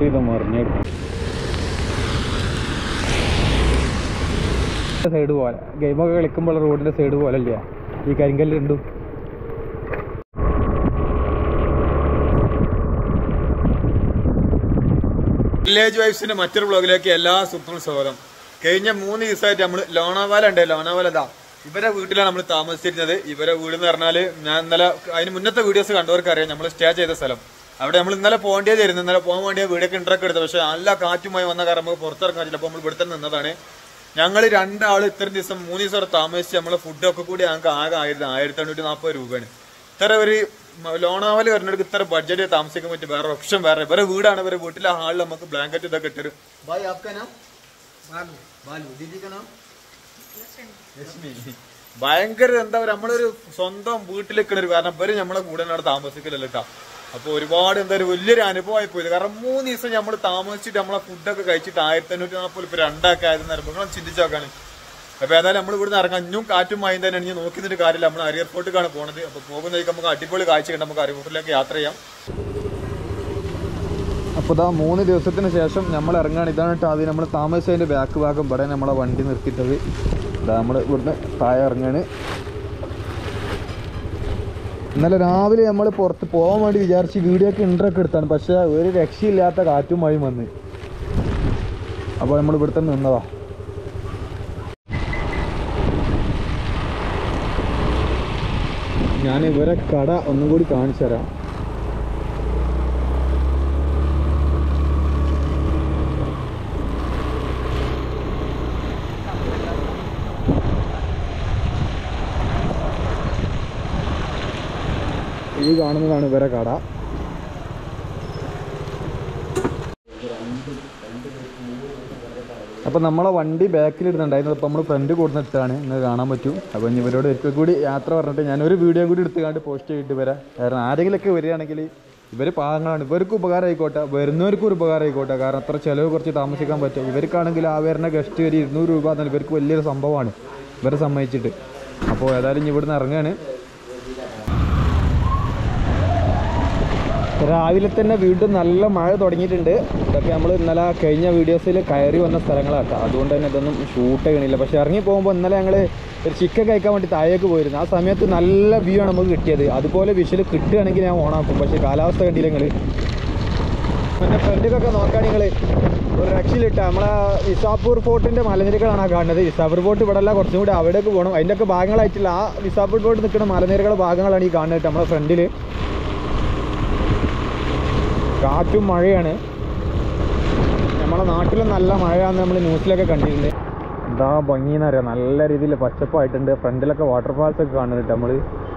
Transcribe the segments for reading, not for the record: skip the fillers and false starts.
ചെയ്ത് മറിഞ്ഞെടുക്കും. സൈഡ് പോലെ ഗെയിമൊക്കെ കളിക്കുമ്പോൾ റോഡിൻ്റെ സൈഡ് പോലെ അല്ല ഈ കരിങ്കല്ലുണ്ട്. വില്ലേജ് വൈബ്സിന്റെ മറ്റൊരു ബ്ലോഗിലേക്ക് എല്ലാ സുഹൃത്തുക്കളും സ്വാഗതം. കഴിഞ്ഞ 3 ദിവസമായിട്ട് നമ്മൾ ലോണാവാല ഉണ്ട്. ലോണാവാല ഇവരെ വീട്ടിലാണ് നമ്മൾ താമസിച്ചിരുന്നത്. ഇവരെ വീട് എന്ന് പറഞ്ഞാല് ഞാൻ ഇന്നലെ അതിന് മുന്നത്തെ വീഡിയോസ് കണ്ടവർക്ക് അറിയാം നമ്മൾ സ്റ്റേ ചെയ്ത സ്ഥലം. അവിടെ നമ്മൾ ഇന്നലെ പോകേണ്ടതായിരുന്നു. ഇന്നലെ പോകാൻ വേണ്ടിയ വീടൊക്കെ ഇൻട്രൊക്കെ എടുത്തത്. പക്ഷെ നല്ല കാറ്റുമായി വന്ന കാരണം നമുക്ക് പുറത്തിറക്കാൻ പറ്റില്ല. അപ്പോൾ നമ്മൾ ഇവിടെ തന്നെ നിന്നതാണ്. ഞങ്ങൾ 2 ആൾ ഇത്രയും ദിവസം 3 ദിവസം അവിടെ താമസിച്ച് നമ്മളെ ഫുഡൊക്കെ കൂടി ഞങ്ങൾക്ക് ആകെ 1540 രൂപയാണ്. ഇത്ര ഒരു ലോണാവല വരുന്നവർക്ക് ഇത്ര ബഡ്ജറ്റ് താമസിക്കാൻ പറ്റും. വേറെ ഓപ്ഷൻ വേറെ ഇവരെ വീടാണ്. ഇവരെ വീട്ടിലെ ഹാളിൽ നമുക്ക് ബ്ലാങ്കറ്റ് ഇതൊക്കെ ഇട്ടരും. ഭയങ്കര എന്താ പറയുക നമ്മളൊരു സ്വന്തം വീട്ടിലേക്കുള്ള ഒരു കാരണം ഇവര് നമ്മളെ കൂടെ അവിടെ താമസിക്കലല്ലോ കേട്ടോ. അപ്പൊ ഒരുപാട് എന്താ ഒരു വലിയൊരു അനുഭവമായി പോയത്. കാരണം 3 ദിവസം നമ്മൾ താമസിച്ചിട്ട് നമ്മളെ ഫുഡൊക്കെ കഴിച്ചിട്ട് 1540 ഇപ്പൊ 2 ആക്കി ആയിരുന്നു അനുഭവങ്ങൾ ചിന്തിച്ചു നോക്കാണ്. അപ്പൊ ഏതായാലും നമ്മൾ ഇവിടുന്ന് ഇറങ്ങാം. ഇഞ്ഞും കാറ്റും മഴയും തന്നെ ഇനി നോക്കിയിട്ട് കാര്യമില്ല. നമ്മൾ അരിയർപോർട്ടിലേക്കാണ് പോകുന്നത്. അപ്പൊ പോകുന്നതിലേക്ക് നമുക്ക് അടിപൊളി കാഴ്ച കണ്ട് നമുക്ക് അരിയർപോർട്ടിലേക്ക് യാത്ര ചെയ്യാം. അപ്പോൾ ഇതാ 3 ദിവസത്തിന് ശേഷം നമ്മൾ ഇറങ്ങുകയാണ്. ഇതാണ് കേട്ടോ അത് നമ്മൾ താമസിച്ചതിൻ്റെ ബാക്ക് ഭാഗം ഇവിടെ നമ്മളെ വണ്ടി നിർത്തിയിട്ടത്. ഇതാ നമ്മൾ ഇവിടുന്ന് താഴെ ഇറങ്ങുകയാണ്. ഇന്നലെ രാവിലെ നമ്മൾ പുറത്ത് പോകാൻ വേണ്ടി വിചാരിച്ച് വീഡിയോക്ക് ഇൻട്രൊക്കെ എടുത്താണ്. പക്ഷേ ഒരു രക്ഷയില്ലാത്ത കാറ്റും മഴയും വന്ന്. അപ്പോൾ നമ്മൾ ഇവിടുത്തെ നിന്നതാ. ഞാൻ ഇവരെ കട ഒന്നും കൂടി കാണിച്ചു തരാം. ഈ കാണുന്നതാണ് ഇവരെ കട. അപ്പം നമ്മളെ വണ്ടി ബാക്കിലിടുന്നുണ്ടായിരുന്നു. അപ്പോൾ നമ്മൾ ഫ്രണ്ട് കൊടുത്തിട്ടാണ് ഇന്ന് കാണാൻ പറ്റും. അപ്പോൾ ഇനി ഇവരോട് ഒരിക്കൽ കൂടി യാത്ര പറഞ്ഞിട്ട് ഞാനൊരു വീഡിയോ കൂടി എടുത്തുകൊണ്ട് പോസ്റ്റ് ചെയ്തിട്ട് വരാം. കാരണം ആരെങ്കിലുമൊക്കെ വരികയാണെങ്കിൽ ഇവർ പാവങ്ങളാണ്. ഇവർക്ക് ഉപകാരം ആയിക്കോട്ടെ, വരുന്നവർക്കും ഒരു ഉപകാരം ആയിക്കോട്ടെ. കാരണം അത്ര ചിലവ് കുറച്ച് താമസിക്കാൻ പറ്റും. ഇവർക്കാണെങ്കിൽ ആ വരുന്ന ഗസ്റ്റ് ഒരു 200 രൂപ എന്നാൽ ഇവർക്ക് വലിയൊരു സംഭവമാണ് ഇവരെ സമ്മതിച്ചിട്ട്. അപ്പോൾ ഏതായാലും ഇനി ഇവിടുന്ന് ഇറങ്ങുകയാണ്. രാവിലെ തന്നെ വീണ്ടും നല്ല മഴ തുടങ്ങിയിട്ടുണ്ട്. ഇതൊക്കെ നമ്മൾ ഇന്നലെ കഴിഞ്ഞ വീഡിയോസിൽ കയറി വന്ന സ്ഥലങ്ങളാട്ടോ. അതുകൊണ്ട് തന്നെ ഇതൊന്നും ഷൂട്ട് ചെയ്യണില്ല. പക്ഷേ ഇറങ്ങി പോകുമ്പോൾ ഇന്നലെ ഞങ്ങൾ ഒരു ചിക്കൻ കഴിക്കാൻ വേണ്ടി താഴേക്ക് പോയിരുന്നു. ആ സമയത്ത് നല്ല വ്യൂ ആണ് നമുക്ക് കിട്ടിയത്. അതുപോലെ വിഷ്വൽ കിട്ടുകയാണെങ്കിൽ ഞാൻ ഓണാക്കും. പക്ഷേ കാലാവസ്ഥ കണ്ടില്ല നിങ്ങൾ. എൻ്റെ ഫ്രണ്ടിലൊക്കെ നോക്കാൻ നിങ്ങൾ ഒരു രക്ഷയിലിട്ട നമ്മളെ വിസാപൂർ ഫോർട്ടിൻ്റെ മലനിരകളാണ് കാണുന്നത്. വിസാപൂർ ഫോർട്ട് ഇവിടെ അല്ല, കുറച്ചും കൂടി അവിടേക്ക് പോകണം. അതിൻ്റെയൊക്കെ ഭാഗങ്ങളായിട്ടില്ല. ആ വിസാപൂർ ഫോർട്ട് നിൽക്കുന്ന മലനിരകളുടെ ഭാഗങ്ങളാണ് ഈ കാണുന്നത് നമ്മളെ ഫ്രണ്ടിൽ. കാറ്റും മഴയാണ്. നമ്മളെ നാട്ടിലും നല്ല മഴയാണെന്ന് നമ്മൾ ന്യൂസിലൊക്കെ കണ്ടിട്ടുണ്ട്. എന്താ ഭംഗിയെന്ന് അറിയാം. നല്ല രീതിയിൽ പച്ചപ്പായിട്ടുണ്ട്. ഫ്രണ്ടിലൊക്കെ വാട്ടർഫാൾസ് ഒക്കെ കാണുന്നുണ്ട് നമ്മൾ.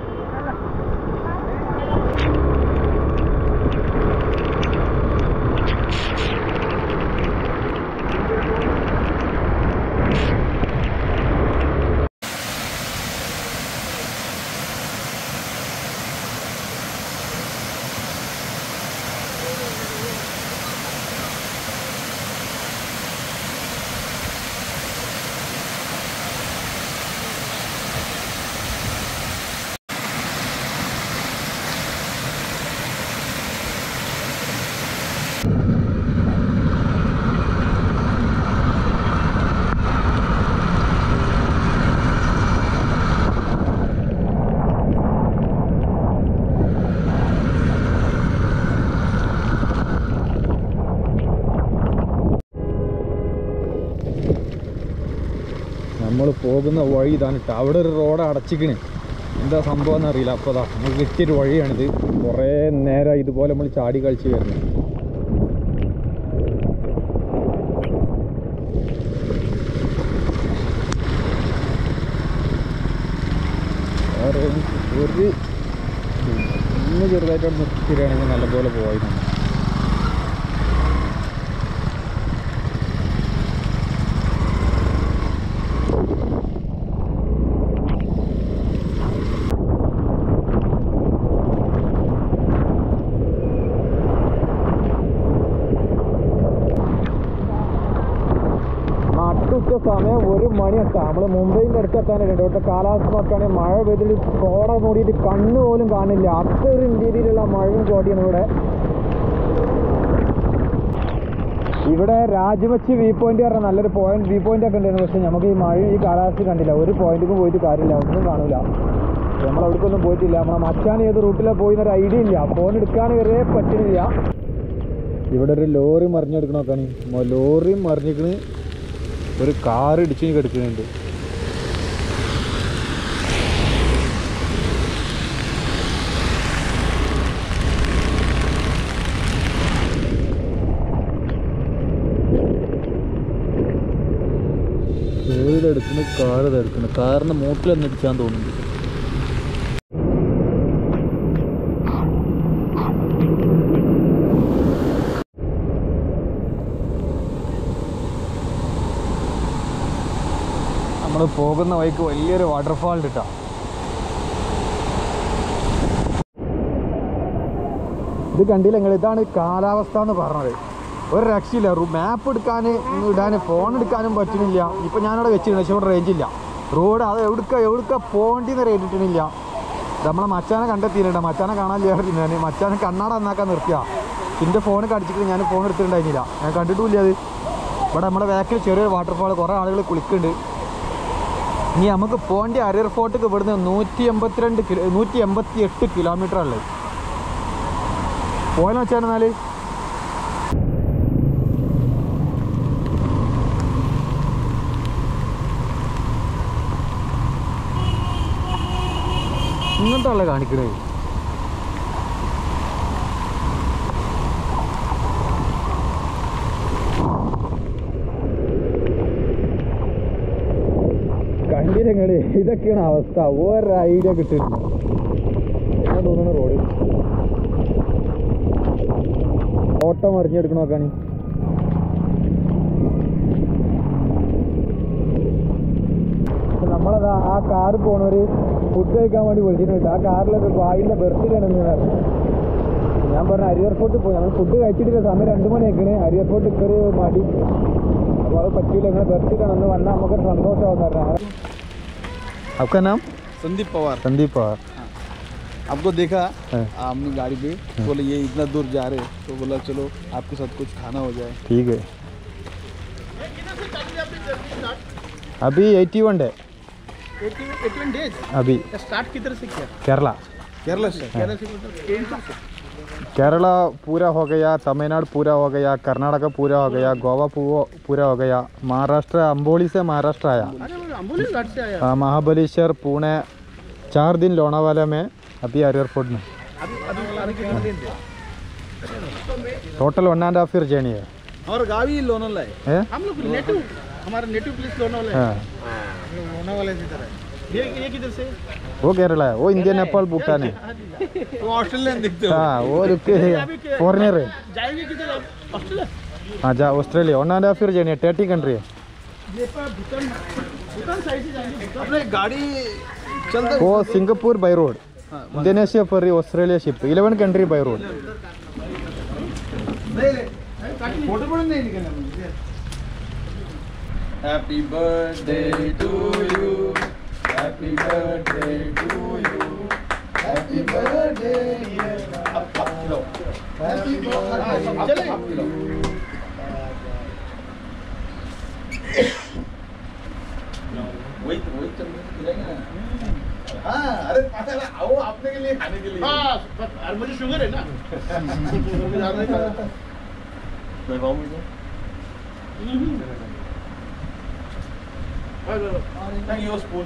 നമ്മൾ പോകുന്ന വഴി ഇതാണ് കേട്ടോ. അവിടെ ഒരു റോഡ് അടച്ചിക്കണ്. എന്താ സംഭവം എന്നറിയില്ല. അപ്പോൾ അതാ നമുക്ക് കിട്ടിയൊരു വഴിയാണിത്. കുറേ നേരം ഇതുപോലെ നമ്മൾ ചാടി കളിച്ച് വരുന്നത്. ഒരു ഇന്ന് ചെറുതായിട്ട് നിർത്തിയിരിക്കുകയാണെങ്കിൽ നല്ലപോലെ പോയിരുന്നു. സമയം 1 മണിയെത്താം. നമ്മൾ മുംബൈൻ്റെ അടുത്തെത്താനായിട്ട്. ഇവിടുത്തെ കാലാവസ്ഥ നോക്കുകയാണെങ്കിൽ മഴ പെയ്തിട്ട് കോട മൂടിയിട്ട് കണ്ണ് പോലും കാണില്ല. അത്ര രീതിയിലുള്ള മഴയും കോടിയാണ് ഇവിടെ. ഇവിടെ രാജമച്ചി വ്യൂ പോയിന്റ് പറഞ്ഞാൽ നല്ലൊരു വ്യൂ പോയിന്റ് ഒക്കെ ഉണ്ടായിരുന്നു. പക്ഷെ നമുക്ക് ഈ മഴ ഈ കാലാവസ്ഥ കണ്ടില്ല, ഒരു പോയിന്റിലും പോയിട്ട് കാര്യമില്ല, ഒന്നും കാണൂല. നമ്മൾ അവിടേക്കൊന്നും പോയിട്ടില്ല. നമ്മളെ മച്ചാൻ ഏത് റൂട്ടിലാണ് പോയി എന്നൊരു ഐഡിയ ഇല്ല, ഫോൺ എടുക്കാൻ വരെ പറ്റുന്നില്ല. ഇവിടെ ഒരു ലോറി മറിഞ്ഞെടുക്കണ നോക്കാണ്, ലോറി മറിഞ്ഞിക്കണ്, ഒരു കാർ ഇടിച്ച് കിടക്കുന്നുണ്ട്. ഇതെടുക്കുന്നു, കാർ ഇതെടുക്കുന്നു, കാറിന് മൂട്ടിൽ തന്നെ ഇടിച്ചാൻ തോന്നുന്നുണ്ട്. നമ്മൾ പോകുന്ന വഴിക്ക് വലിയൊരു വാട്ടർഫാൾ ഇട്ടാ. ഇത് കണ്ടില്ല നിങ്ങൾ, ഇതാണ് കാലാവസ്ഥ എന്ന് പറഞ്ഞത്. ഒരു രക്ഷയില്ല, മാപ്പ് ഇടാൻ ഫോൺ എടുക്കാനും പറ്റുന്നില്ല. ഇപ്പം ഞാനവിടെ വെച്ചിട്ടുണ്ട്, പക്ഷെ ഇവിടെ റേഞ്ചില്ല. റോഡ് അത് എവിടുക്ക പോകേണ്ടിന്ന് റേറ്റ് ഇട്ടിട്ടില്ല. നമ്മളെ മച്ചാനെ കണ്ടെത്തിയില്ല, മച്ചാനെ കാണാനില്ല. ഞാൻ മച്ചാനെ കണ്ണാട നന്നാക്കാൻ നിർത്തിയ എൻ്റെ ഫോൺ കടിച്ചിട്ട് ഞാൻ ഫോൺ എടുത്തിട്ടുണ്ടായിരുന്നില്ല, ഞാൻ കണ്ടിട്ടുമില്ല അത്. ഇവിടെ നമ്മുടെ ബാക്കിൽ ചെറിയൊരു വാട്ടർഫാൾ, കുറേ ആളുകൾ കുളിക്കുന്നുണ്ട്. ഇനി നമുക്ക് പോകേണ്ട അരിയർ ഫോർട്ടിക്ക് ഇവിടുന്ന് 188 കിലോമീറ്റർ ഉള്ളത്. പോയെന്ന് വെച്ചാൽ എന്നാൽ ഇങ്ങനത്തെ ഉള്ള കാണിക്കണേ. കണ്ടിരങ്ങള് ഇതൊക്കെയാണ് അവസ്ഥ, ഒരു ഐഡിയ കിട്ടില്ല. എന്നാ തോന്നുന്നു റോഡ് ഓട്ടം മറിഞ്ഞെടുക്കണ നോക്കാണ്. നമ്മളതാ ആ കാറ് പോണവര് ഫുഡ് കഴിക്കാൻ വേണ്ടി വിളിച്ചിട്ടുണ്ട്. ആ കാറിലൊരു ഭായിൻ്റെ ബർത്ത്ഡേ ആണെന്ന് പറഞ്ഞു. ഞാൻ പറഞ്ഞു അരിയർ ഫോർട്ട് പോയി, നമ്മൾ ഫുഡ് കഴിച്ചിട്ടില്ല, സമയം 2 മണിയൊക്കെയാണ്. അരിയർ ഫോർട്ട് ഇക്കൊരു മടി, അപ്പോൾ അത് പറ്റൂല, നിങ്ങളെ ബർത്ത്ഡേ ആണെന്ന് വന്നാൽ നമുക്കൊരു സന്തോഷമാവും പറഞ്ഞു. आपका नाम? संदीप पवार। संदीप पवार। आपको देखा हमने गाड़ी पे, बोले ये इतना दूर जा रहे, तो बोला चलो आपके साथ कुछ खाना हो जाए। ठीक है। अभी 81 डे 81 डेज अभी स्टार्ट किधर से किया? केरला से केरला पूरा हो गया, तमिलनाडु पूरा हो गया, कर्नाटक पूरा हो गया, गोवा पूरा हो गया, महाराष्ट्र अंबोली से महाराष्ट्र आया, हाँ महाबलेश्वर, पुणे, 4 दिन लोनावाला में, अभी अरियर फोर्ट में। टोटल 1.5 ईयर जर्नी है। और गाँव ही लोनावाला है, हम लोग नेटिव, हमारा नेटिव प्लेस लोनावाला है। लोनावाला से इधर है। ये किधर से? वो केरला है, वो इंडिया नेपाल भूटान है। वो ऑस्ट्रेलियन दिखते हो। हाँ वो रुके फॉरनर है। जाएंगे किधर? ऑस्ट्रेलिया। हाँ जा ऑस्ट्रेलिया 1.5 ईयर जर्नी है, 30 कंट्री है। भूटान साइड से जाएंगे। अपने गाड़ी चलता वो सिंगापुर बाय रोड, इंडोनेशिया पर Australia ship, 11 country by road. Photo पर नहीं निकलना। Happy birthday to you, happy birthday to you, happy birthday happy birthday. चले वही चल खिलाएंगे ना। हाँ अरे पता है आओ आपने के लिए खाने के लिए। हाँ और मुझे शुगर है ना। Thank you, spoon.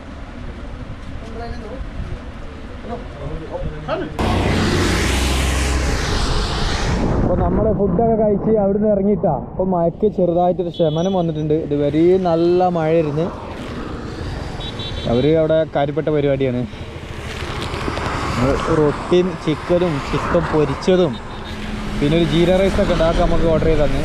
അപ്പോൾ നമ്മൾ ഫുഡൊക്കെ കഴിച്ച് അവിടുന്ന് ഇറങ്ങിയിട്ടാ. അപ്പോൾ മഴയ്ക്ക് ചെറുതായിട്ടൊരു ശമനം വന്നിട്ടുണ്ട്. ഇതുവരെ നല്ല മഴയായിരുന്നു. അവർ അവിടെ കാര്യപ്പെട്ട പരിപാടിയാണ്. റൊട്ടിയും ചിക്കനും ചിക്കൻ പൊരിച്ചതും പിന്നെ ഒരു ജീര റൈസൊക്കെ ഉണ്ടാക്കാൻ നമുക്ക് ഓർഡർ ചെയ്ത് തന്നെ.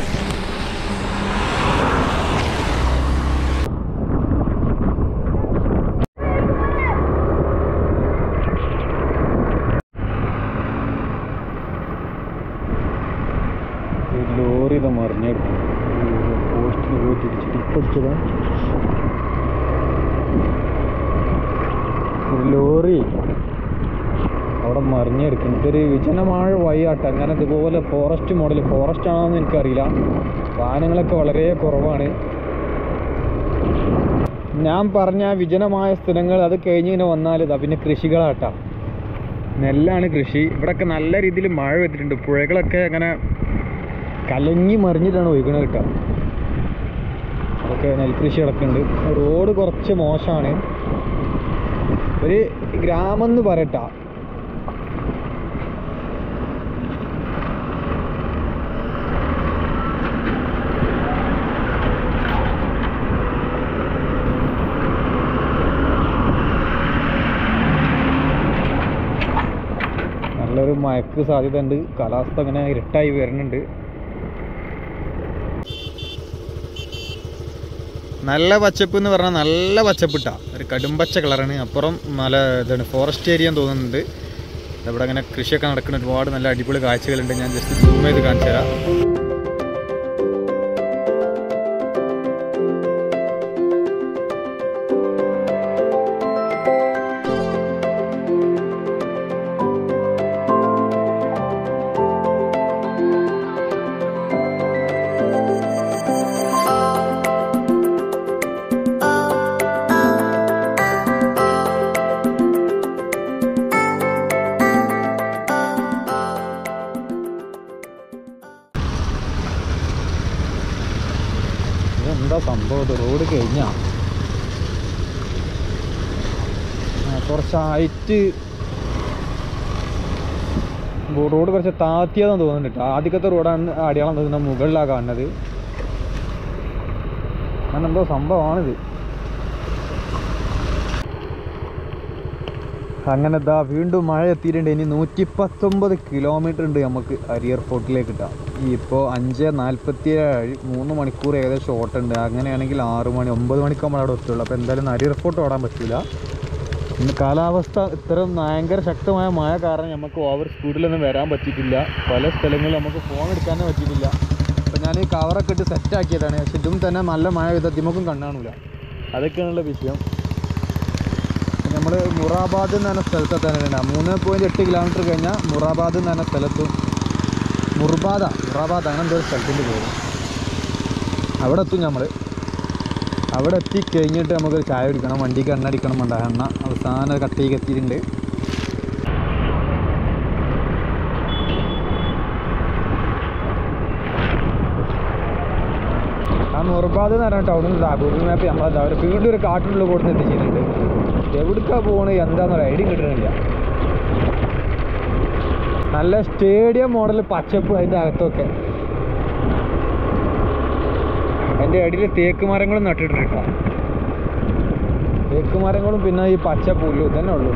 ലോറി ഇത് മറിഞ്ഞെടുക്കും, പോസ്റ്റിൽ പോയിട്ട് ഇടിച്ചിട്ട് ഇപ്പടിച്ചതാ. ഒരു ലോറി അവിടെ അവിടെ മറിഞ്ഞെടുക്കുന്നത്. ഇതൊരു വിജനമായ വഴിയാട്ടോ. അങ്ങനെ ഇതുപോലെ ഫോറസ്റ്റ് മോഡൽ, ഫോറസ്റ്റ് ആണോന്ന് എനിക്കറിയില്ല. വാഹനങ്ങളൊക്കെ വളരെ കുറവാണ്. ഞാൻ പറഞ്ഞ വിജനമായ സ്ഥലങ്ങൾ അത് കഴിഞ്ഞിങ്ങനെ വന്നാൽ ഇതാ പിന്നെ കൃഷികളാട്ടാ. നെല്ലാണ് കൃഷി. ഇവിടെയൊക്കെ നല്ല രീതിയിൽ മഴ പെയ്തിട്ടുണ്ട്. പുഴകളൊക്കെ അങ്ങനെ കലങ്ങി മറിഞ്ഞിട്ടാണ് ഒഴുകണത് കേട്ടോ. ഒക്കെ നെൽകൃഷി നടക്കുന്നുണ്ട്. റോഡ് കുറച്ച് മോശമാണ്. ഒരു ഗ്രാമം എന്ന് പറയട്ടാ. നല്ലൊരു മഴക്ക് സാധ്യത ഉണ്ട്. കാലാവസ്ഥ അങ്ങനെ ഇരുട്ടായി വരുന്നുണ്ട്. നല്ല പച്ചപ്പ് എന്ന് പറഞ്ഞാൽ നല്ല പച്ചപ്പിട്ടാ. ഒരു കടുംപച്ച കളറാണ്. അപ്പുറം നല്ല ഇതാണ് ഫോറസ്റ്റ് ഏരിയ തോന്നുന്നുണ്ട്. ഇവിടെ അങ്ങനെ കൃഷിയൊക്കെ നടക്കുന്ന ഒരുപാട് നല്ല അടിപൊളി കാഴ്ചകളുണ്ട്. ഞാൻ ജസ്റ്റ് സൂം ചെയ്ത് കാണിച്ചു തരാം. എന്താ സംഭവം? ഇത് റോഡ് കഴിഞ്ഞാ കുറച്ച് ഹൈറ്റ്, റോഡ് കുറച്ച് താത്തിയതെന്ന് തോന്നുന്നുണ്ട്. ആദ്യത്തെ റോഡാണ് അടയാളം തോന്നുന്നത്. മുകളിലാണ് കാണുന്നത്. അങ്ങനെ എന്തോ സംഭവമാണിത്. അങ്ങനെ ഇതാ വീണ്ടും മഴ എത്തിയിട്ടുണ്ട്. ഇനി 119 കിലോമീറ്റർ ഉണ്ട് നമുക്ക് അരിയർ ഫോർട്ടിലേക്ക് കിട്ടാം. ഇപ്പോൾ 5:47, 3 മണിക്കൂർ ഏകദേശം ഓട്ടുണ്ട്. അങ്ങനെയാണെങ്കിൽ 6 മണി 9 മണിക്ക് നമ്മൾ അവിടെ എത്തുള്ളൂ. അപ്പോൾ എന്തായാലും അരിയർ ഫോർട്ട് ഓടാൻ പറ്റില്ല. ഇന്ന് കാലാവസ്ഥ ഇത്തരം ഭയങ്കര ശക്തമായ മഴ കാരണം നമുക്ക് ഓവർ സ്പീഡിലൊന്നും വരാൻ പറ്റിയിട്ടില്ല. പല സ്ഥലങ്ങളിൽ നമുക്ക് ഫോൺ എടുക്കാനേ പറ്റിയിട്ടില്ല. അപ്പോൾ ഞാൻ ഈ കവറൊക്കെ ഇട്ട് സെറ്റാക്കിയതാണ്. പക്ഷെ ഇതും തന്നെ നല്ല മഴ പെയ്താൽ നമുക്കും കണ്ണാണില്ല. അതൊക്കെയാണുള്ള വിഷയം. നമ്മൾ മുറാബാദ് എന്ന് പറഞ്ഞ സ്ഥലത്തെത്താനാണ്. 3.8 കിലോമീറ്റർ കഴിഞ്ഞാൽ മുറാബാദ് എന്ന് പറഞ്ഞ സ്ഥലത്തും, മുറാബാദ് അങ്ങനെ എന്തോ സ്ഥലത്തിൻ്റെ പേര്. അവിടെ എത്തും നമ്മൾ. അവിടെ എത്തിക്കഴിഞ്ഞിട്ട് നമുക്കൊരു ചായ കുടിക്കണം, വണ്ടിക്ക് എണ്ണ അടിക്കണം. വേണ്ട എണ്ണ അവസാന കട്ടേക്ക് എത്തിയിട്ടുണ്ട്. ആ മുറാബാദ് എന്ന് പറഞ്ഞ ടൗണിൽ ഗൂഗിൾ മാപ്പ് നമ്മളെന്താ അവർ വീണ്ടും ഒരു കാട്ടിനുള്ളിൽ കൊടുത്ത് എത്തിച്ചിട്ടുണ്ട്. എവിടേക്കാണ് പോകുന്നത് എന്താണെന്നൊരു ഐഡിയ കിട്ടണില്ല. നല്ല സ്റ്റേഡിയം മോഡൽ പച്ചപ്പ് അതിൻ്റെ അകത്തൊക്കെ. അതിൻ്റെ ഇടയിൽ തേക്ക് മരങ്ങളും നട്ടിട്ടുണ്ട് കേട്ടോ. തേക്ക് മരങ്ങളും പിന്നെ ഈ പച്ച പുല്ലും ഇതന്നെ ഉള്ളൂ.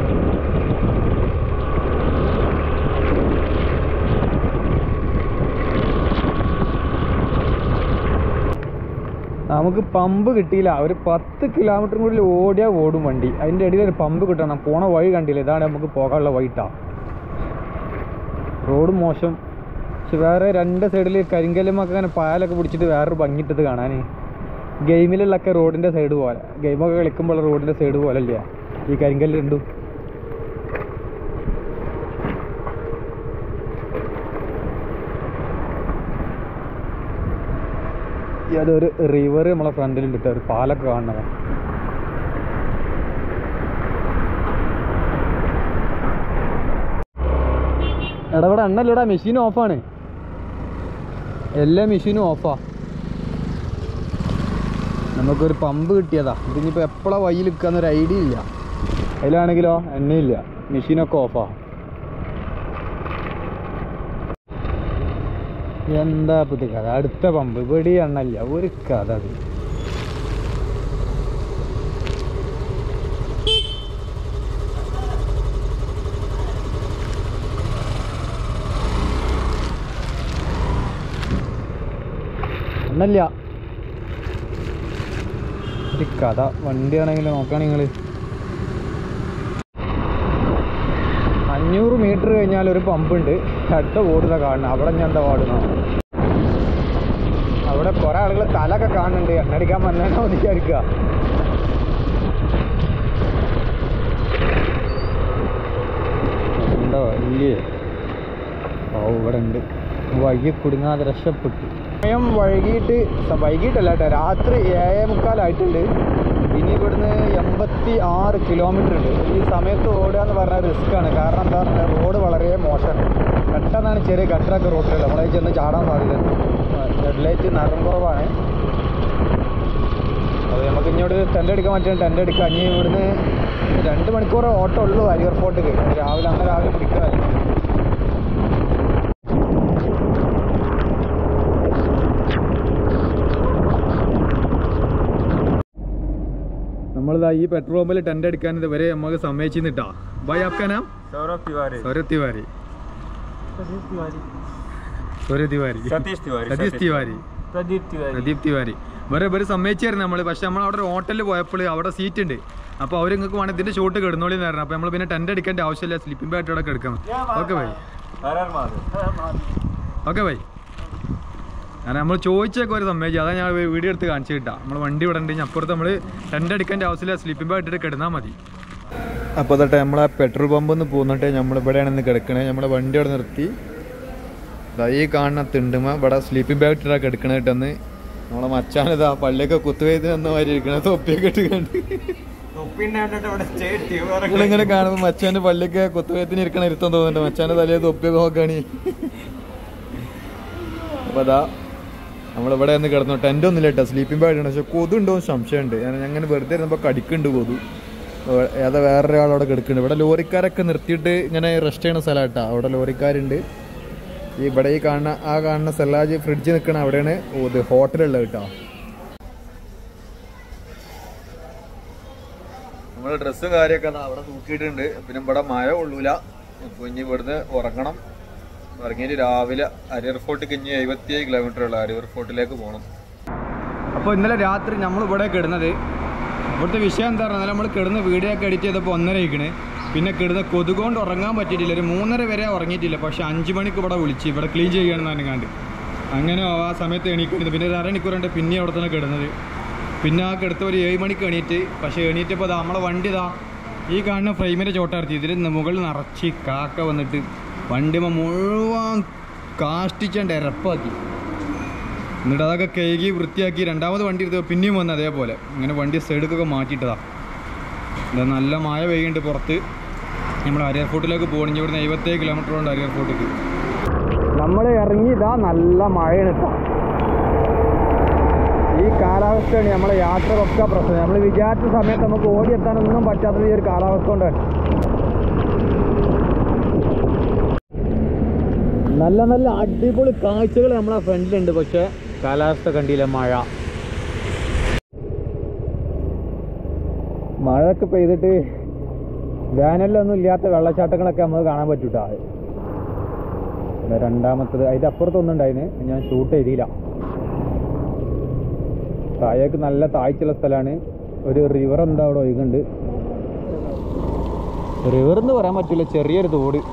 നമുക്ക് പമ്പ് കിട്ടിയില്ല. ഒരു 10 കിലോമീറ്ററും കൂടി ഓടിയാൽ ഓടും വണ്ടി. അതിൻ്റെ ഇടയിൽ ഒരു പമ്പ് കിട്ടണം. പോണ വഴി കണ്ടില്ല. ഇതാണ് നമുക്ക് പോകാനുള്ള വഴിട്ടാ. റോഡ് മോശം. പക്ഷെ വേറെ 2 സൈഡിൽ കരിങ്കല്ലുമൊക്കെ അങ്ങനെ പാലൊക്കെ പിടിച്ചിട്ട് വേറൊരു ഭംഗിയിട്ടത് കാണാൻ. ഗെയിമിലുള്ളൊക്കെ റോഡിൻ്റെ സൈഡ് പോലെ, ഗെയിമൊക്കെ കളിക്കുമ്പോൾ റോഡിൻ്റെ സൈഡ് പോലെ അല്ല ഈ കരിങ്കല്ല് രണ്ടും. അതൊരു റിവർ നമ്മളെ ഫ്രണ്ടിലുണ്ട് കേട്ടോ. ഒരു പാലൊക്കെ കാണുന്നത്. ഇവിടെ എണ്ണല്ലടാ, മെഷീൻ ഓഫാണ്. എല്ലാ മെഷീനും ഓഫാ. നമുക്കൊരു പമ്പ് കിട്ടിയതാ. ഇതിനിപ്പോൾ എപ്പോഴാണ് വഴിയിൽ നിൽക്കാന്നൊരു ഐഡിയ ഇല്ല. അതിലാണെങ്കിലോ എണ്ണയില്ല, മെഷീനൊക്കെ ഓഫാ. എന്താ പുതിയ കഥ? അടുത്ത പമ്പ് ഇവിടെ എണ്ണല്ല. ഒരു കഥ അത്. എണ്ണല്ല, ഒരു കഥ. വണ്ടിയാണെങ്കിൽ നോക്കുകയാണെങ്കിൽ 500 മീറ്റർ കഴിഞ്ഞാൽ ഒരു പമ്പുണ്ട്. അടുത്ത ഓടുന്ന കാണണം. അവിടെ ഞാൻ എന്താ പാടുന്ന അവിടെ കുറെ ആളുകൾ തലൊക്കെ കാണുന്നുണ്ട്. എണ്ണടിക്കാൻ വന്നാണോ വിചാരിക്കുക. കണ്ടോ ഇല്ലേ? ഓ ഇവിടെ ഉണ്ട്. വഴി കുടുങ്ങാതെ രക്ഷപ്പെട്ടു. സമയം വൈകിട്ടല്ല കേട്ടോ, രാത്രി 7:45 ഇനി ഇവിടുന്ന് 86 കിലോമീറ്റർ ഉണ്ട്. ഈ സമയത്ത് ഓടുക എന്ന് പറഞ്ഞാൽ റിസ്ക്കാണ്. കാരണം എന്താ പറഞ്ഞാൽ റോഡ് വളരെ മോശമാണ്. പെട്ടെന്നാണ് ചെറിയ ഗട്ടറൊക്കെ റോഡിലുള്ള നമ്മളെ ചെന്ന് ചാടാൻ സാധ്യതയുണ്ട്. ഹെഡ്ലൈറ്റ് നിറം കുറവാണ്. അത് നമുക്ക് ഇങ്ങോട്ട് ടെൻ്റ് അടിക്കാൻ പറ്റും. ടെൻ്റ് അടിക്കുക. ഇനി ഇവിടുന്ന് 2 മണിക്കൂർ ഓട്ടം ഉള്ളൂ അരിയർ ഫോർട്ടിക്ക്. രാവിലെ പിടിക്കാമല്ലോ. നമ്മളിതാ ഈ പെട്രോൾ പമ്പിൽ ടെൻ്റ് അടിക്കാൻ ഇതുവരെ നമുക്ക് സമ്മതിച്ചിട്ടാ. ഭായ് ആപ്കാ നാം? സൗരഭ് തിവാരി. പ്രദീപ് തിവാരി. വേറെ സമ്മതിച്ചായിരുന്നു നമ്മൾ. പക്ഷെ നമ്മൾ അവിടെ ഒരു ഹോട്ടലിൽ പോയപ്പോൾ അവിടെ സീറ്റ് ഉണ്ട്. അപ്പോൾ അവർ നിങ്ങൾക്ക് വേണം ഇതിൻ്റെ ഷൂട്ട് കിടന്നോളി എന്ന് പറഞ്ഞു. അപ്പോൾ നമ്മൾ പിന്നെ ടെൻ്റ് അടിക്കേണ്ട ആവശ്യമില്ല, സ്ലിപ്പിംഗ് ബാഗ് അവിടെ എടുക്കാം. ഓക്കെ ഭായ്. കാരണം നമ്മൾ ചോദിച്ചൊക്കെ ഒരു സമ്മതിച്ചു. അതാണ് ഞാൻ വീഡിയോ എടുത്ത് കാണിച്ചു കിട്ടാം. നമ്മൾ വണ്ടി ഇവിടെ ഉണ്ട്. അപ്പുറത്ത് നമ്മൾ ടെൻ്റ് അടിക്കേണ്ട ആവശ്യമില്ല, സ്ലിപ്പിംഗ് ബാഗ് ഇട്ടിട്ട് കിടന്നാൽ മതി. അപ്പോൾ തൊട്ട് നമ്മളെ പെട്രോൾ പമ്പ് ഒന്ന് പോന്നിട്ട് നമ്മളിവിടെയാണ് കിടക്കണേ. നമ്മളെ വണ്ടി അവിടെ നിർത്തി ഈ കാണുന്ന തിണ്ടുമ ഇവിടെ സ്ലീപ്പിംഗ് ബാഗ് ഇട്ടാ കിടക്കണേട്ടെന്ന്. നമ്മളെ മച്ചാനിതാ പള്ളിയൊക്കെ കുത്തുവെയ്ത് എന്ന മാതിരി ഇരിക്കണ തൊപ്പിയൊക്കെ ഇട്ട് കണ്ട് നിങ്ങളിങ്ങനെ കാണുമ്പോൾ മച്ചാൻ്റെ പള്ളിയൊക്കെ കുത്തുവെയ്ത്തിന് ഇരിക്കണ ഇരുത്തം തോന്നുന്നുണ്ട്. മച്ചാൻ്റെ തലേ തൊപ്പിയൊക്കെ നോക്കാണ്. അപ്പോൾ അതാ നമ്മളിവിടെ ഒന്ന് കിടന്നു. ടെൻ്റ് ഒന്നുമില്ല കേട്ടോ, സ്ലീപ്പിംഗ് ബാഗ് ഉണ്ട്. പക്ഷെ കൊതുണ്ടോ സംശയമുണ്ട്. ഞാൻ അങ്ങനെ വെറുതെ ഇരുന്നപ്പോൾ കടിക്കുന്നുണ്ട് കൊതു. ഏതാ വേറൊരാളവിടെ കിടക്കുന്നുണ്ട്. ഇവിടെ ലോറിക്കാരൊക്കെ നിർത്തിയിട്ട് ഇങ്ങനെ റെസ്റ്റ് ചെയ്യുന്ന സ്ഥലം കേട്ടോ. അവിടെ ലോറിക്കാരുണ്ട്. ഇവിടെ ഈ കാണുന്ന സെല്ലാജ് ഫ്രിഡ്ജ് നിൽക്കണ അവിടെയാണ് ഹോട്ടലുള്ളത് കേട്ടോ. നമ്മളെ ഡ്രസ്സും കാര്യമൊക്കെ അവിടെ തൂക്കിയിട്ടുണ്ട്. പിന്നെ ഇവിടെ മഴ കൊള്ളൂല. അപ്പോൾ ഇനി ഇവിടുന്ന് ഉറങ്ങണം. ഇറങ്ങിയിട്ട് രാവിലെ അരിയർ ഫോർട്ടിക്ക് ഇനി 77 കിലോമീറ്റർ ഉള്ള അരിയർ ഫോർട്ടിലേക്ക് പോകണം. അപ്പോൾ ഇന്നലെ രാത്രി നമ്മൾ ഇവിടെ കിടന്നത്. ഇവിടുത്തെ വിഷയം എന്താ പറഞ്ഞാൽ നമ്മൾ കിടന്ന് വീഡിയോ ഒക്കെ എഡിറ്റ് ചെയ്തപ്പോൾ 1:30 പിന്നെ കിടന്ന് കൊതുകൊണ്ട് ഉറങ്ങാൻ പറ്റിയിട്ടില്ല. ഒരു 3:30 വരെ ഉറങ്ങിയിട്ടില്ല. പക്ഷേ 5 മണിക്ക് ഇവിടെ വിളിച്ച് ഇവിടെ ക്ലീൻ ചെയ്യുകയാണെന്ന് കണ്ട് അങ്ങനെ ആ സമയത്ത് എണീക്കുന്നത്. പിന്നെ ഒരു അരമണിക്കൂറുണ്ട് പിന്നെ അവിടെ തന്നെ കിടന്നത്. പിന്നെ ആ കിടത്ത് ഒരു 7 മണിക്ക് എണീറ്റ്. പക്ഷേ എണീറ്റപ്പോൾ നമ്മളെ വണ്ടി ഈ കാണുന്ന ഫ്രെയിമിൻ്റെ ചോട്ടർത്തി ഇതിൽ മുകളിൽ നിറച്ച് കാക്ക വന്നിട്ട് വണ്ടിമ മുഴുവൻ കാഷ്ടിച്ചാണ്ട് ഇരപ്പാക്കി. എന്നിട്ട് അതൊക്കെ കഴുകി വൃത്തിയാക്കി രണ്ടാമത് വണ്ടി എടുത്ത് പിന്നെയും വന്ന് അതേപോലെ ഇങ്ങനെ വണ്ടി സൈഡിലൊക്കെ മാറ്റിയിട്ടതാ. എന്താ നല്ല മഴ പെയ്യുന്നുണ്ട് പുറത്ത്. നമ്മൾ അരിയർ ഫോർട്ടിലേക്ക് പോകണം. ഇവിടുന്ന് 77 കിലോമീറ്റർ ഉണ്ട് അരിയർ ഫോർട്ടിക്ക്. നമ്മൾ ഇറങ്ങിയതാ നല്ല മഴയാണ് കേട്ടോ. ഈ കാലാവസ്ഥയാണ് നമ്മളെ യാത്രക്കൊക്കെ പ്രശ്നം. നമ്മൾ വിചാരിച്ച സമയത്ത് നമുക്ക് ഓടിയെത്താനൊന്നും പറ്റാത്തത് ഈ ഒരു കാലാവസ്ഥ കൊണ്ടാണ്. നല്ല നല്ല അടിപൊളി കാഴ്ചകൾ നമ്മളെ ഫ്രണ്ടിലുണ്ട്. പക്ഷേ കാലാവസ്ഥ കണ്ടില്ല, മഴയൊക്കെ പെയ്തിട്ട് വേനലിലൊന്നും ഇല്ലാത്ത വെള്ളച്ചാട്ടങ്ങളൊക്കെ നമുക്ക് കാണാൻ പറ്റൂട്ടാ. രണ്ടാമത്തത് അതിൻ്റെ അപ്പുറത്തൊന്നും ഉണ്ടായിന്, ഞാൻ ഷൂട്ട് ചെയ്തില്ല. താഴേക്ക് നല്ല താഴ്ചയുള്ള സ്ഥലമാണ്. ഒരു റിവർ എന്താ അവിടെ ഒഴുകുന്നുണ്ട്. റിവർ എന്ന് പറയാൻ പറ്റില്ല, ചെറിയൊരു തോട്.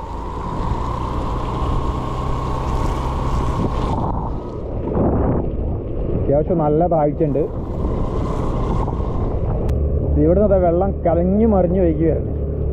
അത്യാവശ്യം നല്ല താഴ്ചയുണ്ട്. ഇവിടുന്ന് വെള്ളം കലങ്ങി മറിഞ്ഞു വയ്ക്കുകയായിരുന്നു.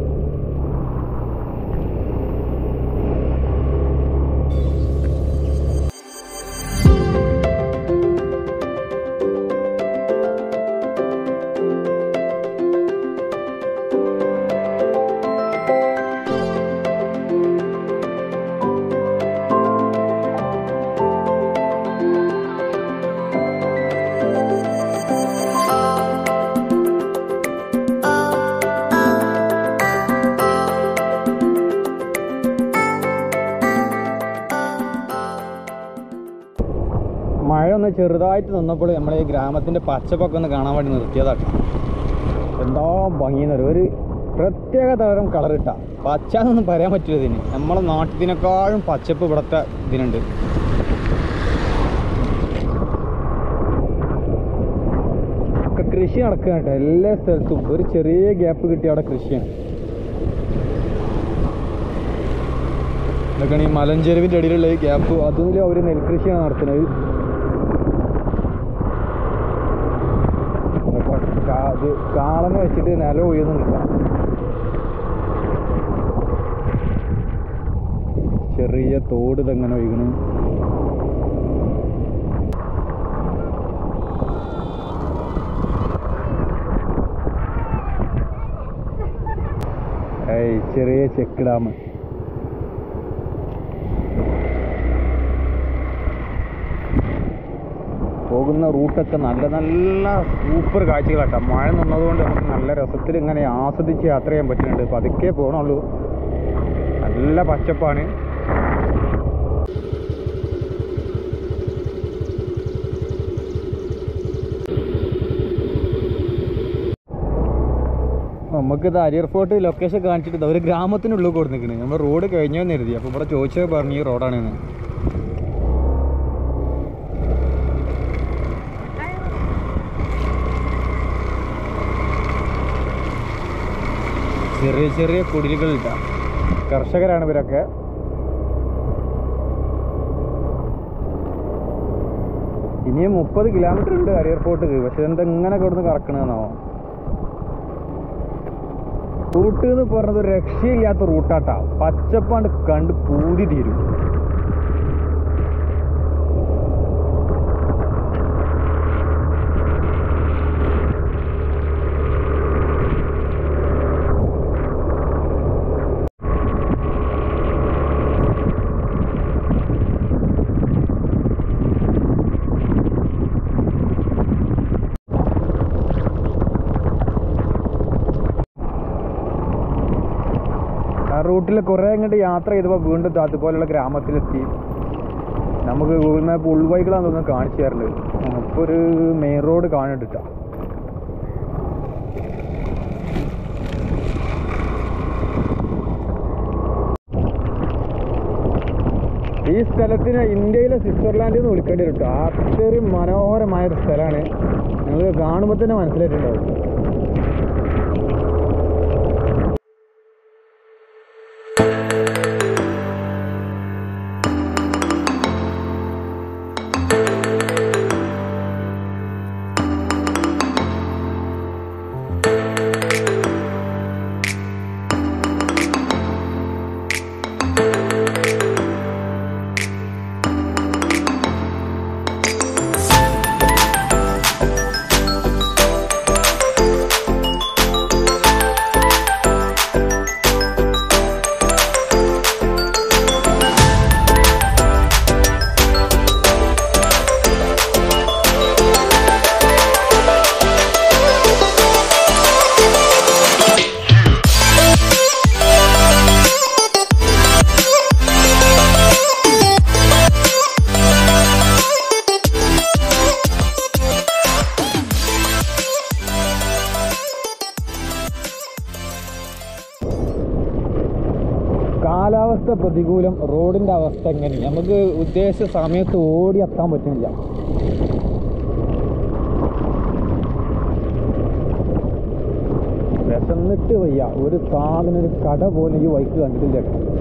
മഴ ഒന്ന് ചെറുതായിട്ട് നിന്നപ്പോൾ നമ്മളെ ഈ ഗ്രാമത്തിൻ്റെ പച്ചപ്പൊക്കെ ഒന്ന് കാണാൻ വേണ്ടി നിർത്തിയതാക്കാം. എന്താ ഭംഗിയെന്നൊരു ഒരു പ്രത്യേക തരം കളറിട്ടാ. പച്ച എന്നൊന്നും പറയാൻ പറ്റില്ല ഇതിന്. നമ്മളെ നാട്ടിനേക്കാളും പച്ചപ്പ് ഇവിടുത്തെ ഇതിനുണ്ട്. ഒക്കെ കൃഷി നടക്കുക കേട്ടോ. എല്ലാ സ്ഥലത്തും ഒരു ചെറിയ ഗ്യാപ്പ് കിട്ടി അവിടെ കൃഷിയാണ്. ഇതൊക്കെയാണ് ഈ മലഞ്ചെരുവിൻ്റെ അടിയിലുള്ള ഈ ഗ്യാപ്പ്. അതിലും അവർ നെൽകൃഷിയാണ് നടത്തുന്നത്. അത് കാളനെ വെച്ചിട്ട് നിലം ഒഴിയുന്നുണ്ട്. ചെറിയ തോട് ഇതെങ്ങനെ ഒഴുകണ്. ചെറിയ ചെക്ക് ഡാം. പോകുന്ന റൂട്ടൊക്കെ നല്ല നല്ല സൂപ്പർ കാഴ്ചകളാട്ടോ. മഴ നിന്നതുകൊണ്ട് നമുക്ക് നല്ല രസത്തിൽ ഇങ്ങനെ ആസ്വദിച്ച് യാത്ര ചെയ്യാൻ പറ്റുന്നുണ്ട്. പതുക്കെ പോകണുള്ളൂ, നല്ല പച്ചപ്പാണ്. നമുക്കിത് അരിയർ ഫോർട്ട് ലൊക്കേഷൻ കാണിച്ചിട്ട് ഒരു ഗ്രാമത്തിനുള്ളിൽ കൊടുത്തിരിക്കുന്നത്. നമ്മൾ റോഡ് കഴിഞ്ഞെന്ന് കരുതി. അപ്പോൾ ഇവിടെ ചോദിച്ചത് പറഞ്ഞു ഈ റോഡാണെന്ന്. ചെറിയ ചെറിയ കുടിലുകളില്ല. കർഷകരാണ് ഇവരൊക്കെ. ഇനിയും 30 കിലോമീറ്റർ ഉണ്ട് അരിയർ ഫോർട്ട്. പക്ഷെ എന്തെങ്ങനെ കൊടുന്ന് കറക്കണമെന്നാവോ. റൂട്ട് എന്ന് പറഞ്ഞത് ഒരു രക്ഷയില്ലാത്ത റൂട്ടാട്ടാ. പച്ചപ്പാണ്ട് കണ്ട് പൂതി തീരും. റൂട്ടിൽ കുറേ അങ്ങോട്ട് യാത്ര ചെയ്തപ്പോൾ വീണ്ടും അതുപോലുള്ള ഗ്രാമത്തിലെത്തി. നമുക്ക് ഗൂഗിൾ മാപ്പ് ഉൾവഴികളാന്ന് തോന്നുന്നു കാണിച്ചു തരുന്നുണ്ട്. അപ്പോൾ ഒരു മെയിൻ റോഡ് കാണുന്നുണ്ട്. ഈ സ്ഥലത്തിന് ഇന്ത്യയിലെ സ്വിറ്റ്സർലാൻഡ് എന്ന് വിളിക്കേണ്ടി വരും കേട്ടോ. അത്രയും മനോഹരമായൊരു സ്ഥലമാണ്. നിങ്ങൾ കാണുമ്പോൾ തന്നെ മനസ്സിലായിട്ടുണ്ടാവും. കാലാവസ്ഥ പ്രതികൂലം. റോഡിൻ്റെ അവസ്ഥ എങ്ങനെ? നമുക്ക് ഉദ്ദേശിച്ച സമയത്ത് ഓടി എത്താൻ പറ്റുന്നില്ല. വിശന്നിട്ട് വയ്യ. ഒരു സാധനം, ഒരു കട പോലും ഈ വഴിക്ക് കണ്ടിട്ടില്ല.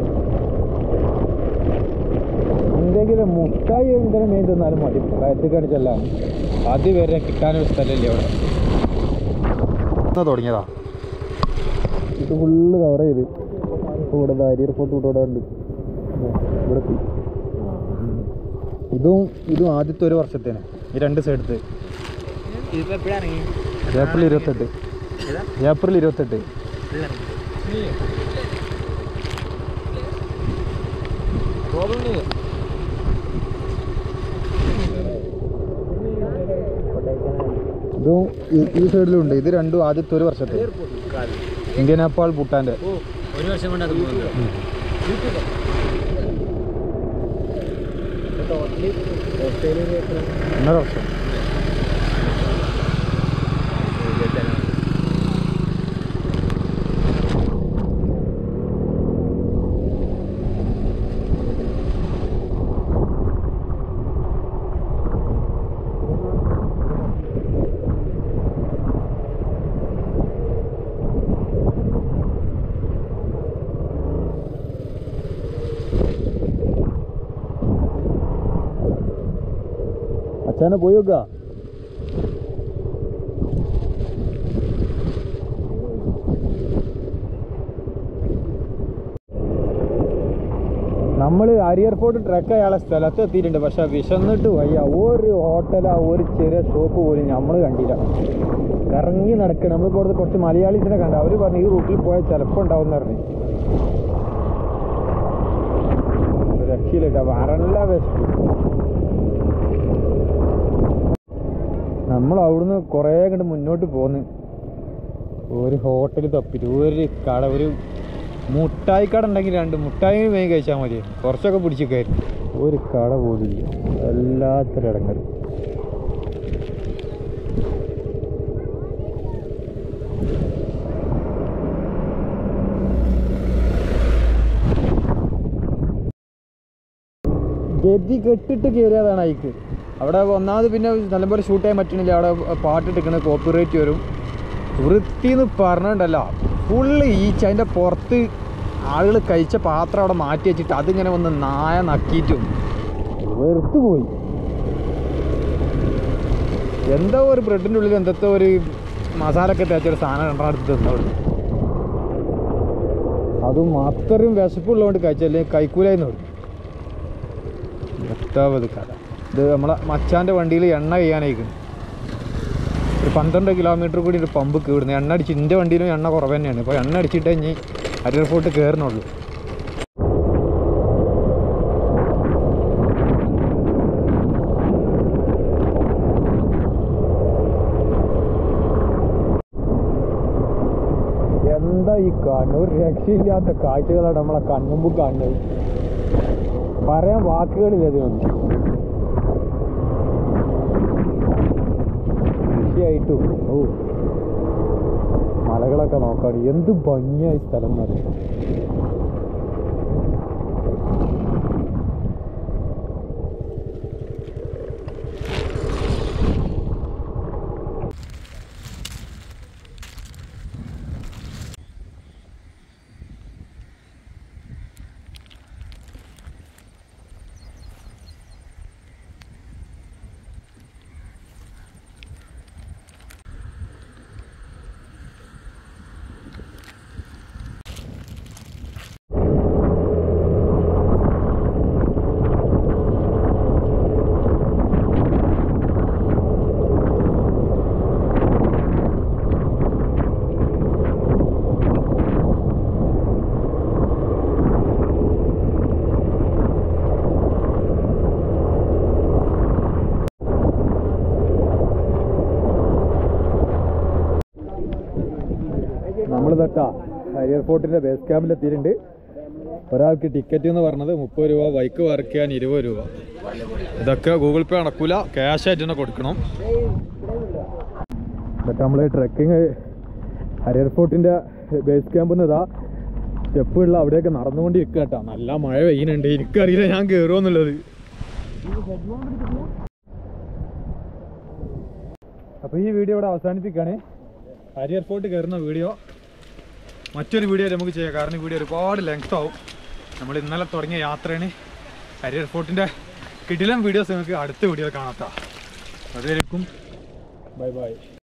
എന്തെങ്കിലും മുട്ടായി എന്തെങ്കിലും മേൽ തിന്നാലും മതി. കയറ്റിക്കാണ് ചെല്ലാൻ. അതുവരെ കിട്ടാനൊരു സ്ഥലമില്ല ഇവിടെ. തുടങ്ങിയതാ ഇത് ഫുള്ള് കവർ ചെയ്ത്. ഇവിടെ അരിയർ ഫോർട്ട് ഇവിടെ ഉണ്ട്. ഇവിടെ ഇതും ആദ്യത്തെ ഒരു വർഷത്തേന് ഈ രണ്ട് സൈഡത്ത്. ഏപ്രിൽ 28. ഏപ്രിൽ 28. ഇതും ഈ സൈഡിലുണ്ട്. ഇത് രണ്ടും ആദ്യത്തെ ഒരു വർഷത്തെ. ഇന്ത്യ, നേപ്പാൾ, ഭൂട്ടാൻ്റെ ഒരു വർഷം കൊണ്ട് 1.5 വർഷം. അച്ഛനെ പോയി നോക്കുക. നമ്മൾ അരിയർ ഫോർട്ട് ട്രക്ക് അയാളെ സ്ഥലത്ത് എത്തിയിട്ടുണ്ട്. പക്ഷെ വിശന്നിട്ട് വയ്യ. ഒരു ഹോട്ടലോ ഒരു ചെറിയ ഷോപ്പ് പോലും നമ്മൾ കണ്ടില്ല. കറങ്ങി നടക്കണം. നമ്മൾ പുറത്ത് കുറച്ച് മലയാളീസിനെ കണ്ട. അവർ പറഞ്ഞു ഈ റൂട്ടിൽ പോയാൽ ചിലപ്പോൾ ഉണ്ടാവും എന്ന് പറഞ്ഞു. രക്ഷയിലിട്ട വരല്ല വിശപ്പ്. നമ്മൾ അവിടുന്ന് കുറേ കണ്ട് മുന്നോട്ട് പോന്ന് ഒരു ഹോട്ടൽ തപ്പിട്ട് ഒരു കട, ഒരു മുട്ടായി കട ഉണ്ടെങ്കിൽ 2 മുട്ടായി വേഗം കഴിച്ചാൽ മതി. കുറച്ചൊക്കെ പിടിച്ചിരിക്കായിരുന്നു. ഒരു കട പോലില്ല. എല്ലാത്തിനും ഇടങ്ങൽ. ഗതി കെട്ടിട്ട് കയറിയതാണ് അയക്ക്. അവിടെ ഒന്നാമത് പിന്നെ നല്ലപോലെ ഷൂട്ട് ചെയ്യാൻ പറ്റണില്ല. അവിടെ പാട്ടിട്ടിക്കണ കോപ്പിറൈറ്റ് വരും. വൃത്തിന്ന് പറഞ്ഞിട്ടുണ്ടല്ലോ ഫുള്ള് ഈച്ച. അതിൻ്റെ പുറത്ത് ആളുകൾ കഴിച്ച പാത്രം അവിടെ മാറ്റി വെച്ചിട്ട് അതിങ്ങനെ വന്ന് നായ നക്കിയിട്ടും വെറുത്ത് പോയി. എന്തോ ഒരു ബ്രെഡിൻ്റെ ഉള്ളിൽ എന്തൊക്കെ ഒരു മസാലയൊക്കെ തേച്ചൊരു സാധനം രണ്ടാമത് തിന്നോളൂ. അതും അത്രയും വിശപ്പുള്ളതുകൊണ്ട് കഴിച്ചല്ലേ കൈക്കൂലായിരുന്നു. എട്ടാവത് കഥ. ഇത് നമ്മളെ മച്ചാൻ്റെ വണ്ടിയിൽ എണ്ണ ചെയ്യാനായിരിക്കും. ഒരു 12 കിലോമീറ്റർ കൂടി ഒരു പമ്പ് കീടുന്നു. എണ്ണ അടിച്ച് എൻ്റെ വണ്ടിയിലും എണ്ണ കുറവ് തന്നെയാണ്. ഇപ്പോൾ എണ്ണ അടിച്ചിട്ടേ ഇനി അരിയർ ഫോർട്ട് കയറണുള്ളൂ. എന്താ ഈ കാണുന്നത്? ഒരു രക്ഷയില്ലാത്ത കാഴ്ചകളാണ് നമ്മളെ കൺമുമ്പ് കാണുന്നത്. പറയാൻ വാക്കുകളില്ല ഇതിനൊന്നും. കൃഷിയായിട്ടും മലകളൊക്കെ നോക്കാണ്. എന്ത് ഭംഗിയായി സ്ഥലം എന്നറിയാം. നമ്മൾ തട്ടാ അരിയർ ഫോർട്ടിൻ്റെ ബേസ് ക്യാമ്പിലെത്തിയിട്ടുണ്ട്. ഒരാൾക്ക് ടിക്കറ്റ് എന്ന് പറഞ്ഞത് 30 രൂപ, ബൈക്ക് വർക്ക് ചെയ്യാൻ 20 രൂപ. ഇതൊക്കെ ഗൂഗിൾ പേ നടക്കൂല, ക്യാഷ് ആയിട്ട് തന്നെ കൊടുക്കണം. ഇതൊക്കെ നമ്മൾ ട്രെക്കിങ് അരിയർ ഫോർട്ടിൻ്റെ ബേസ് ക്യാമ്പിൽ നിന്ന് ഇതാ സ്റ്റെപ്പുള്ള അവിടെയൊക്കെ നടന്നുകൊണ്ടിരിക്കുക കേട്ടോ. നല്ല മഴ പെയ്യുന്നുണ്ട്. എനിക്കറിയില്ല ഞാൻ കയറുമെന്നുള്ളത്. അപ്പോൾ ഈ വീഡിയോ ഇവിടെ അവസാനിപ്പിക്കുകയാണ്. അരിയർ ഫോർട്ട് കയറുന്ന വീഡിയോ മറ്റൊരു വീഡിയോ നമുക്ക് ചെയ്യാം. കാരണം ഈ വീഡിയോ ഒരുപാട് ലെങ്ത് ആവും. നമ്മൾ ഇന്നലെ തുടങ്ങിയ യാത്രയാണ്. അരിയർ ഫോർട്ടിൻ്റെ കിടിലം വീഡിയോസ് നിങ്ങൾക്ക് അടുത്ത വീഡിയോ കാണാം. അതുവരേക്കും ബൈ ബൈ.